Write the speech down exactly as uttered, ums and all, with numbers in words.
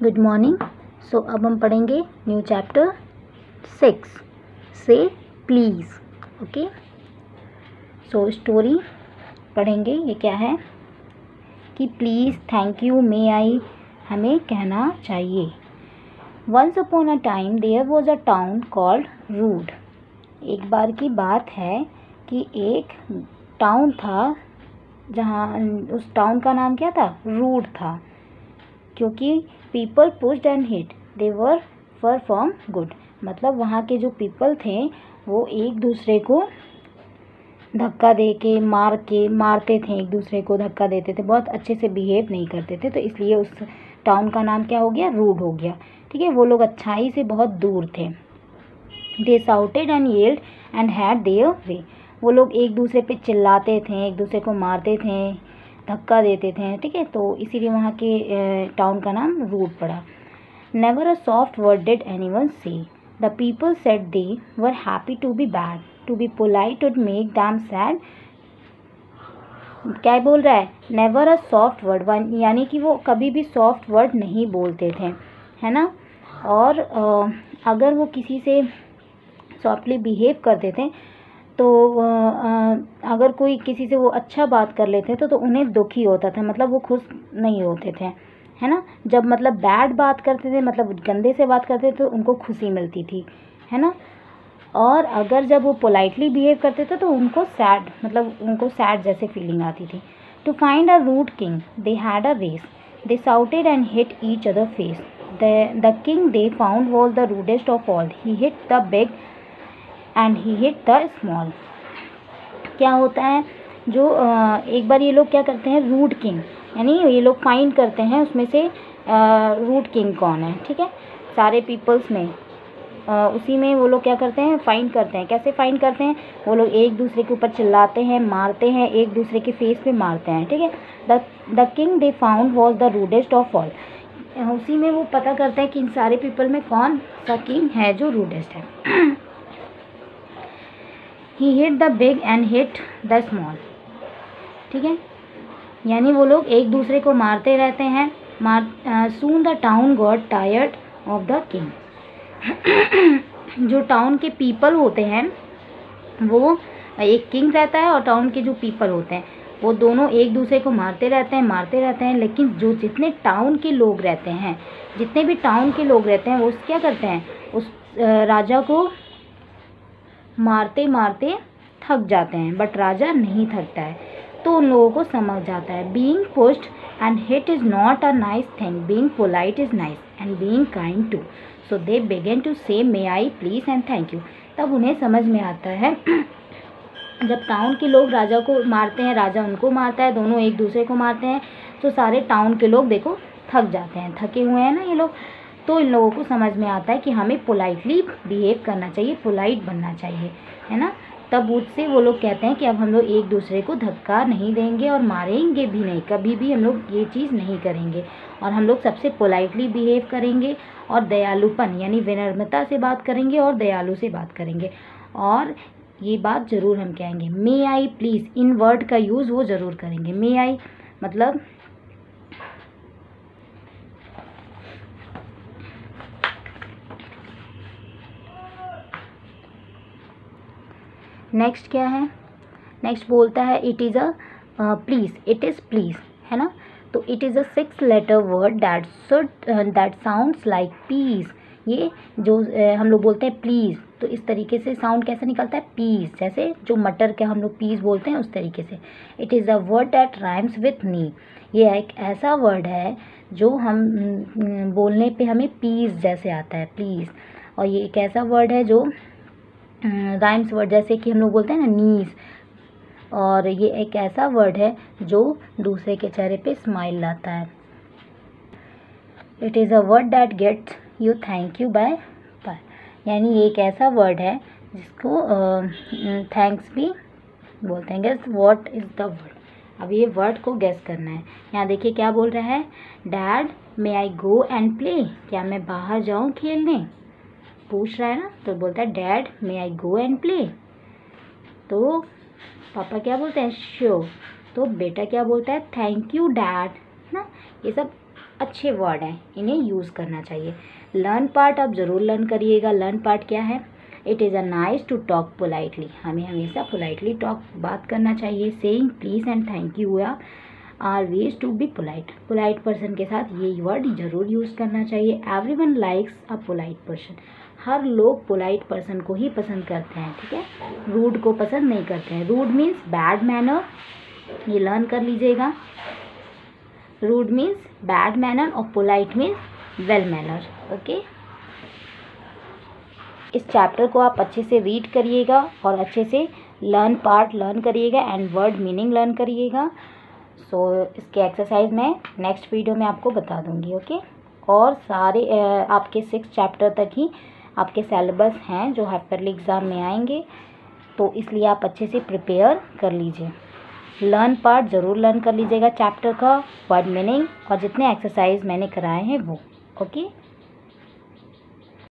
Good morning. सो अब हम पढ़ेंगे न्यू चैप्टर सिक्स से प्लीज़। ओके, सो स्टोरी पढ़ेंगे। ये क्या है कि please, thank you, may I हमें कहना चाहिए। Once upon a time there was a town called Rude. एक बार की बात है कि एक टाउन था जहाँ उस टाउन का नाम क्या था? रूड था, क्योंकि people pushed and hit they were far from good. मतलब वहाँ के जो पीपल थे वो एक दूसरे को धक्का दे के मार के मारते थे, एक दूसरे को धक्का देते थे, बहुत अच्छे से बिहेव नहीं करते थे। तो इसलिए उस टाउन का नाम क्या हो गया? रूड हो गया। ठीक है, वो लोग अच्छाई से बहुत दूर थे। They shouted and yelled and had their way. वो लोग एक दूसरे पे चिल्लाते थे, एक दूसरे को मारते थे, धक्का देते थे। ठीक है, तो इसीलिए वहाँ के टाउन का नाम रूड पड़ा। Never a soft word did anyone say. The people said they were happy to be bad, to be polite would make them sad. क्या बोल रहा है? नेवर अ सॉफ्ट वर्ड, यानी कि वो कभी भी सॉफ्ट वर्ड नहीं बोलते थे, है ना। और आ, अगर वो किसी से सॉफ्टली बिहेव करते थे तो आ, अगर कोई किसी से वो अच्छा बात कर लेते थे तो उन्हें दुखी होता था, मतलब वो खुश नहीं होते थे, है ना। जब मतलब बैड बात करते थे, मतलब गंदे से बात करते थे तो उनको खुशी मिलती थी, है ना। और अगर जब वो पोलाइटली बिहेव करते थे तो उनको सैड, मतलब उनको सैड जैसे फीलिंग आती थी। To find a rude king they had a race, they shouted and hit each other face. The the king they found was the rudest of all, he hit the big and he hit the small. क्या होता है, जो एक बार ये लोग क्या करते हैं, रूड किंग, यानी ये लोग फाइंड करते हैं उसमें से रूड किंग कौन है। ठीक है, सारे पीपल्स में आ, उसी में वो लोग क्या करते हैं, फाइंड करते हैं। कैसे फाइंड करते हैं? वो लोग एक दूसरे के ऊपर चिल्लाते हैं, मारते हैं, एक दूसरे के फेस पे मारते हैं। ठीक है, the the king they found was the rudest of all. उसी में वो पता करते हैं कि इन सारे पीपल में कौन सा किंग है जो रूडेस्ट है। He hit the big and hit the small. ठीक है, यानी वो लोग एक दूसरे को मारते रहते हैं। मार soon the town got tired of the king. जो टाउन के पीपल होते हैं, वो एक किंग रहता है और टाउन के जो पीपल होते हैं वो दोनों एक दूसरे को मारते रहते हैं मारते रहते हैं लेकिन जो जितने टाउन के लोग रहते हैं जितने भी टाउन के लोग रहते हैं वो क्या करते हैं, उस राजा को मारते मारते थक जाते हैं, बट राजा नहीं थकता है। तो उन लोगों को समझ जाता है, being pushed and hit is not a nice thing, being polite is nice and being kind too. So they began to say may I please and thank you. तब उन्हें समझ में आता है जब टाउन के लोग राजा को मारते हैं, राजा उनको मारता है, दोनों एक दूसरे को मारते हैं, तो सारे टाउन के लोग देखो थक जाते हैं, थके हुए हैं ना ये लोग। तो इन लोगों को समझ में आता है कि हमें पोलाइटली बिहेव करना चाहिए, पोलाइट बनना चाहिए, है ना। तब उससे वो लोग कहते हैं कि अब हम लोग एक दूसरे को धक्का नहीं देंगे और मारेंगे भी नहीं, कभी भी हम लोग ये चीज़ नहीं करेंगे और हम लोग सबसे पोलाइटली बिहेव करेंगे और दयालुपन यानी विनम्रता से बात करेंगे और दयालु से बात करेंगे। और ये बात ज़रूर हम कहेंगे, मे आई प्लीज़, इन वर्ड का यूज़ वो ज़रूर करेंगे। मे आई मतलब नेक्स्ट क्या है, नेक्स्ट बोलता है it is a please, it is please, है ना। तो it is a six letter word that should that sounds like peace. ये जो uh, हम लोग बोलते हैं प्लीज़, तो इस तरीके से साउंड कैसा निकलता है, पीस, जैसे जो मटर के हम लोग पीस बोलते हैं उस तरीके से। It is a word that rhymes with knee. ये एक ऐसा वर्ड है जो हम बोलने पे हमें पीस जैसे आता है, प्लीज़। और ये एक ऐसा वर्ड है जो राइम्स वर्ड, जैसे कि हम लोग बोलते हैं ना नीज। और ये एक ऐसा वर्ड है जो दूसरे के चेहरे पे स्माइल लाता है। It is a word that gets you thank you bye bye, यानी ये एक ऐसा वर्ड है जिसको थैंक्स भी बोलते हैं। Guess what is the word. अब ये वर्ड को गेस करना है। यहाँ देखिए क्या बोल रहा है, dad may I go and play, क्या मैं बाहर जाऊँ खेलने, पूछ रहा है ना। तो बोलता है dad may I go and play. तो पापा क्या बोलते हैं, श्योर। तो बेटा क्या बोलता है, थैंक यू डैड, ना। ये सब अच्छे वर्ड हैं, इन्हें यूज़ करना चाहिए। लर्न पार्ट आप ज़रूर लर्न करिएगा। लर्न पार्ट क्या है? It is a nice to talk politely, हमें हमेशा पोलाइटली टॉक बात करना चाहिए। Saying please and thank you या are ways to be polite, polite person के साथ ये वर्ड ज़रूर यूज़ करना चाहिए। Every one likes a polite person, हर लोग पोलाइट पर्सन को ही पसंद करते हैं, ठीक है, रूड को पसंद नहीं करते हैं। रूड मीन्स बैड मैनर, ये लर्न कर लीजिएगा। रूड मीन्स बैड मैनर और polite means well manner. Okay, इस चैप्टर को आप अच्छे से रीड करिएगा और अच्छे से लर्न पार्ट लर्न करिएगा एंड वर्ड मीनिंग लर्न करिएगा। सो so, इसके एक्सरसाइज मैं नेक्स्ट वीडियो में आपको बता दूंगी। ओके, और सारे आपके सिक्स चैप्टर तक ही आपके सिलेबस हैं जो हाइपरली एग्ज़ाम में आएंगे, तो इसलिए आप अच्छे से प्रिपेयर कर लीजिए। लर्न पार्ट ज़रूर लर्न कर लीजिएगा चैप्टर का, वर्ड मीनिंग और जितने एक्सरसाइज मैंने कराए हैं वो। ओके।